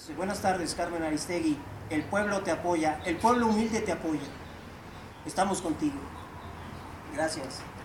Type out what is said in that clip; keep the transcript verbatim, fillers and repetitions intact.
Buenas tardes, Carmen Aristegui. El pueblo te apoya, el pueblo humilde te apoya. Estamos contigo. Gracias.